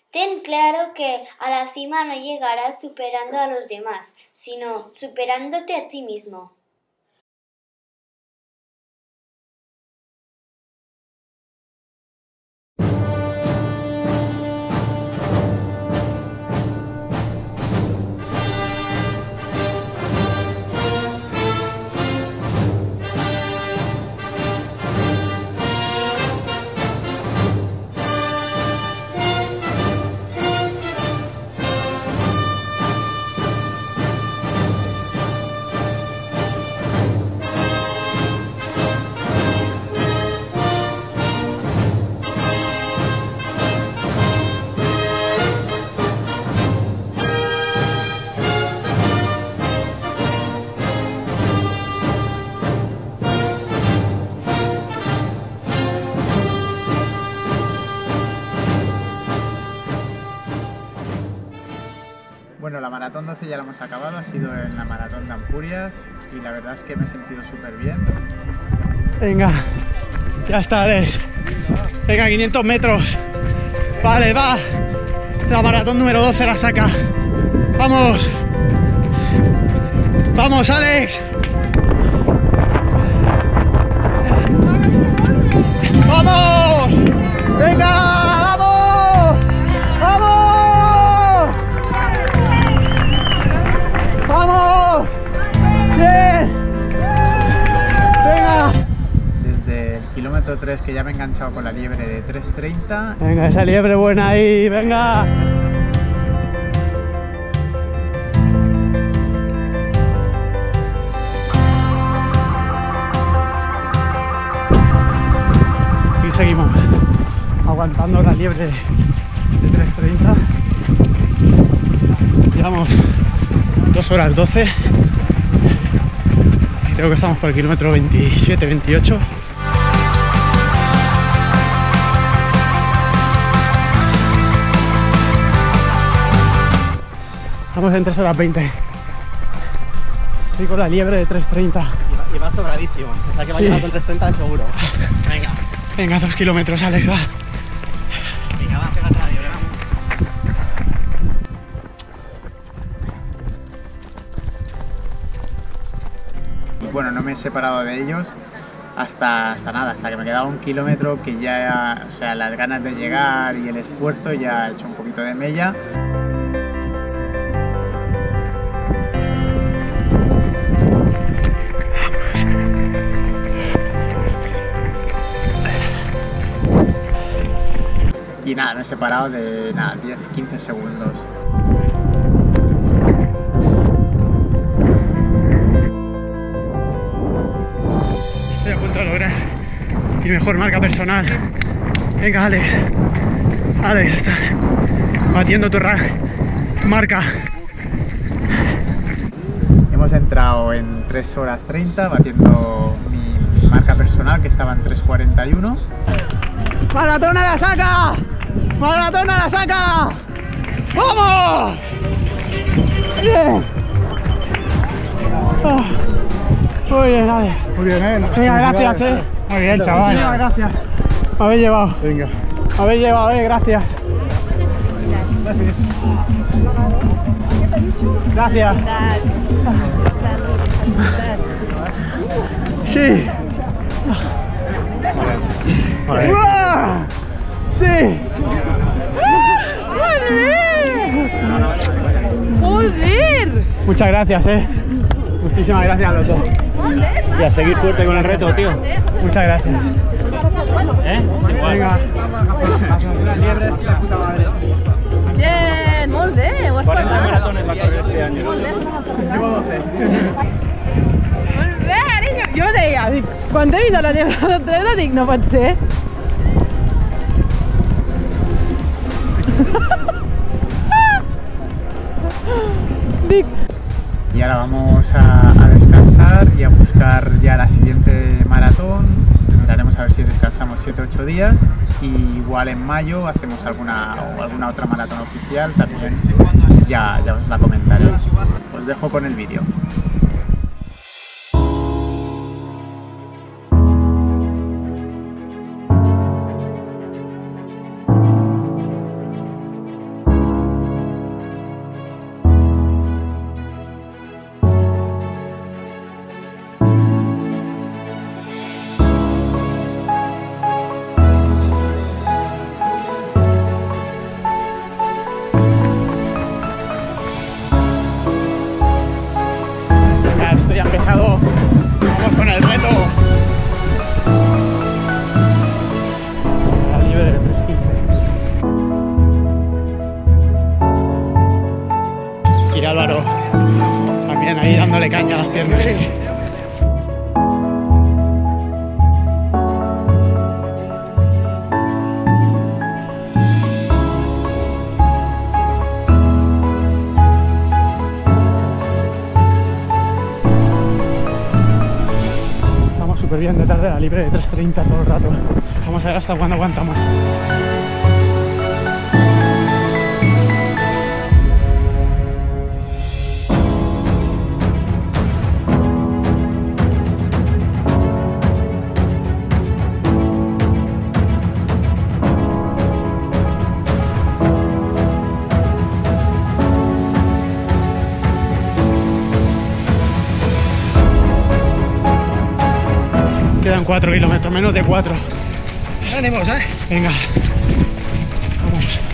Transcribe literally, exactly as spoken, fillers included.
Ten claro que a la cima no llegarás superando a los demás, sino superándote a ti mismo. Bueno, la maratón doce ya la hemos acabado, ha sido en la maratón de Ampurias y la verdad es que me he sentido súper bien. Venga, ya está, Alex. Venga, quinientos metros. Vale, va. La maratón número doce la saca. Vamos. Vamos, Alex. ¡Vamos! ¡Venga! ¡Vamos! ¡Vamos! ¡Vamos! ¡Bien! ¡Venga! Desde el kilómetro tres, que ya me he enganchado con la liebre de tres treinta. Venga, esa liebre buena ahí, venga. Y seguimos aguantando la liebre de tres treinta. Llevamos dos horas doce. Y creo que estamos por el kilómetro veintisiete veintiocho. Estamos en tres horas veinte. Estoy con la liebre de tres treinta. Y va sobradísimo. O sea que va a Sí. llegar con tres treinta de seguro. Venga. Venga, dos kilómetros, Alex, va. Venga, va, pégate a la liebre, vamos. Y bueno, no me he separado de ellos hasta, hasta nada, hasta que me quedaba un kilómetro que ya, o sea, las ganas de llegar y el esfuerzo ya he hecho un poquito de mella. Y nada, me he separado de nada, diez quince segundos. Estoy a punto de lograr mi mejor marca personal. Venga, Alex. Alex, estás batiendo tu, rank, tu marca. Hemos entrado en tres horas treinta, batiendo mi, mi marca personal, que estaba en tres cuarenta y uno. ¡Maratona la saca! ¡Maratona la saca! ¡Vamos! ¡Bien! Oh, muy bien, Alex. Muy bien, ¿eh? Venga, gracias, eh. Muy bien, chaval. Muchísimas gracias. Me habéis llevado. Venga. Me habéis llevado, eh. Gracias. Gracias. Gracias. Sí. Vale. ¡Uah! Sí. ¡Joder! Muchas gracias, eh. Muchísimas gracias a los dos. Y a seguir fuerte con el reto, tío. Muchas gracias. ¿Eh? Igual. Venga. Una liebre de puta madre. Bien, molt bé, ho has cuarenta parlat. maratones va a correr este año. Molt bé. Llevo doce. Molt bé, carinyo. Jo deia, dic, quan he vist la llebre de trenta, dic, no pot ser. Dic, Y ahora vamos a, a descansar y a buscar ya la siguiente maratón. Intentaremos a ver si descansamos siete ocho días. Y igual en mayo hacemos alguna, o alguna otra maratón oficial también. Ya, ya os la comentaré. Os dejo con el vídeo. detrás de la libre de tres treinta todo el rato. Vamos a ver hasta cuándo aguantamos. Quedan cuatro kilómetros, menos de cuatro. Ánimos, ¿eh? Venga, vamos.